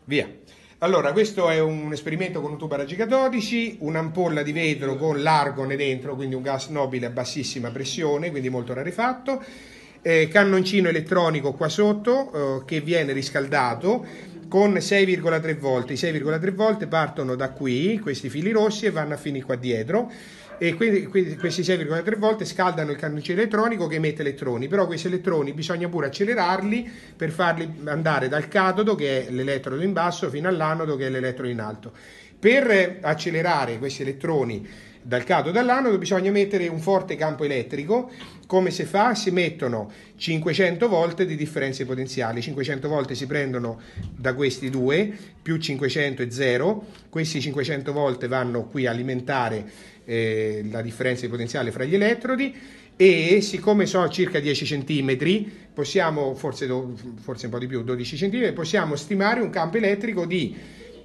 Via. Allora, questo è un esperimento con un tubo a raggi cattodici, un'ampolla di vetro con l'argone dentro, quindi un gas nobile a bassissima pressione, quindi molto rarefatto, cannoncino elettronico qua sotto che viene riscaldato con 6,3 volt. I 6,3 volt partono da qui, questi fili rossi, e vanno a finire qua dietro. E quindi questi 6,3 volt scaldano il cannoncino elettronico che emette elettroni, però questi elettroni bisogna pure accelerarli per farli andare dal catodo, che è l'elettrodo in basso, fino all'anodo, che è l'elettrodo in alto. Per accelerare questi elettroni dal catodo all'anodo bisogna mettere un forte campo elettrico. Come si fa? Si mettono 500 volt di differenze potenziali. 500 volt si prendono da questi due, più 500 è 0. Questi 500 volt vanno qui a alimentare la differenza di potenziale fra gli elettrodi, e siccome sono circa 10 cm, possiamo, forse un po' di più, 12 cm, possiamo stimare un campo elettrico di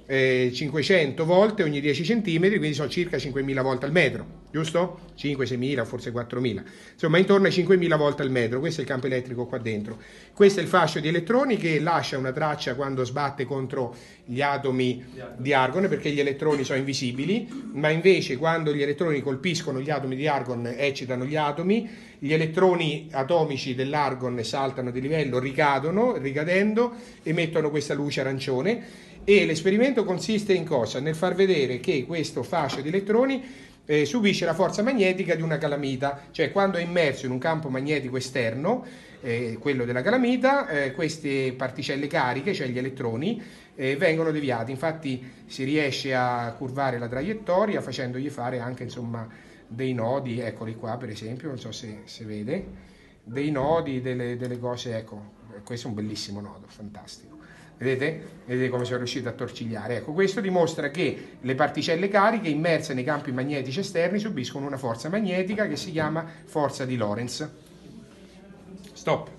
500 volte ogni 10 cm, quindi sono circa 5.000 volt al metro, giusto? 5, 6.000, forse 4.000, insomma intorno ai 5.000 volt al metro. Questo è il campo elettrico qua dentro. Questo è il fascio di elettroni che lascia una traccia quando sbatte contro gli atomi di argone, perché gli elettroni sono invisibili, ma invece quando gli elettroni colpiscono gli atomi di argon eccitano gli atomi, gli elettroni atomici dell'argon saltano di livello, ricadendo emettono questa luce arancione. E l'esperimento consiste in cosa? Nel far vedere che questo fascio di elettroni subisce la forza magnetica di una calamita, cioè quando è immerso in un campo magnetico esterno, quello della calamita, queste particelle cariche, cioè gli elettroni, vengono deviati. Infatti si riesce a curvare la traiettoria facendogli fare anche, insomma, dei nodi, eccoli qua per esempio, non so se vede, dei nodi, delle cose, ecco, questo è un bellissimo nodo, fantastico. Vedete? Vedete come sono riuscito a torcigliare? Ecco, questo dimostra che le particelle cariche immerse nei campi magnetici esterni subiscono una forza magnetica che si chiama forza di Lorentz. Stop.